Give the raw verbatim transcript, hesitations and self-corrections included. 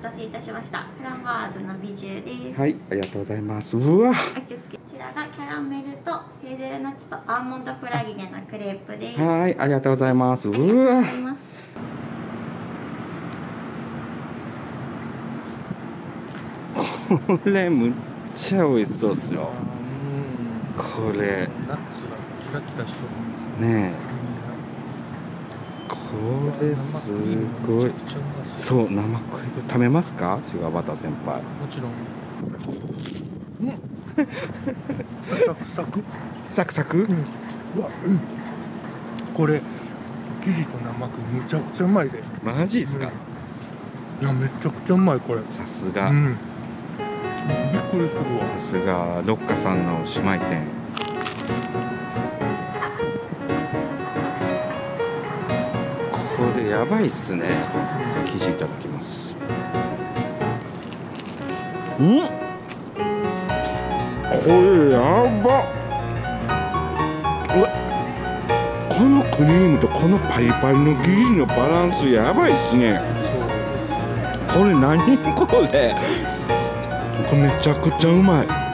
たせいたしました。フランバーズのビジュです。 はい、ありがとうございます。うわ。 お気をつけ。こちらがキャラメルとヘーゼルナッツとアーモンドプラリネのクレープです。 はい、ありがとうございます。うわ。 ありがとうございます。 これむっちゃ美味しそうっすよ。これ。 ナッツがキラキラしてるねえ。これすごい。そう、生クリーム食べますか、シュガーバター先輩。 もちろん。うん。サクサク。 サクサク。うん。 うわ、うん。これ生地と生クリームむちゃくちゃうまいで。 マジですか。 いや、めちゃくちゃうまいこれ。 さすが。 うん。びっくりするわ。 さすがロッカさんの姉妹店。これやばいっすね。じゃあ生地いただきます。うん。これやば。うわ。このクリームとこのパリパリの生地のバランスやばいっすね。これ何これ。これめちゃくちゃうまい。